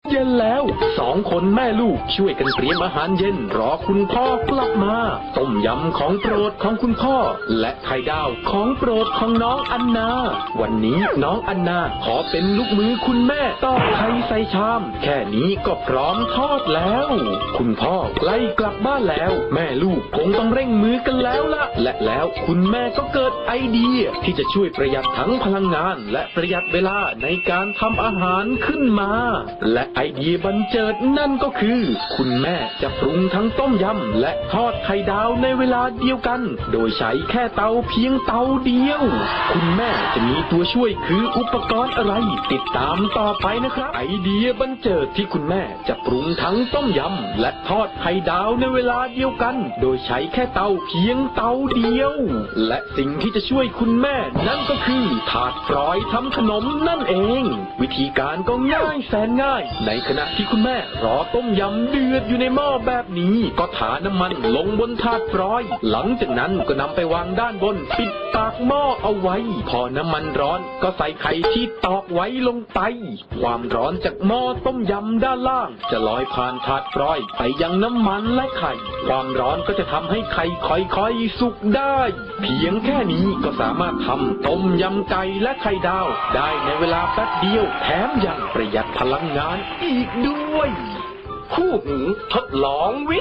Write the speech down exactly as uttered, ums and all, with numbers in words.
เย็นแล้วสองคนแม่ลูกช่วยกันเตรียมอาหารเย็นรอคุณพ่อกลับมาต้มยำของโปรดของคุณพ่อและไข่ดาวของโปรดของน้องอันนาวันนี้น้องอันนาขอเป็นลูกมือคุณแม่ตอกไข่ใส่ชามแค่นี้ก็พร้อมทอดแล้วคุณพ่อใกล้กลับบ้านแล้วแม่ลูกคงต้องเร่งมือกันแล้วล่ะและแล้วคุณแม่ก็เกิดไอเดียที่จะช่วยประหยัดทั้งพลังงานและประหยัดเวลาในการทำอาหารขึ้นมาและไอเดียบันเจิดนั่นก็คือคุณแม่จะปรุงทั้งต้มยำและทอดไข่ดาวในเวลาเดียวกันโดยใช้แค่เตาเพียงเตาเดียวคุณแม่จะมีตัวช่วยคืออุปกรณ์อะไรติดตามต่อไปนะครับไอเดียบันเจิดที่คุณแม่จะปรุงทั้งต้มยำและทอดไข่ดาวในเวลาเดียวกันโดยใช้แค่เตาเพียงเตาเดียวและสิ่งที่จะช่วยคุณแม่นั่นก็คือถาดฟรอยทำขนมนั่นเองวิธีการก็ง่ายแสนง่ายในขณะที่คุณแม่รอต้มยำเดือดอยู่ในหม้อแบบนี้ก็ถาน้ำมันลงบนถาดฟรอยหลังจากนั้นก็นำไปวางด้านบนปิดปากหม้อเอาไว้พอน้ำมันร้อนก็ใส่ไข่ที่ตอกไว้ลงไปความร้อนจากหม้อต้มยำด้านล่างจะลอยผ่านถาดฟรอยไปยังน้ำมันและไข่ความร้อนก็จะทำให้ไข่ค่อยๆสุกได้เพียงแค่นี้ก็สามารถทำต้มยำไก่และไข่ดาวได้ในเวลาแป๊บเดียวแถมยังประหยัดพลังงานอีกด้วยคู่หูทดลองวิ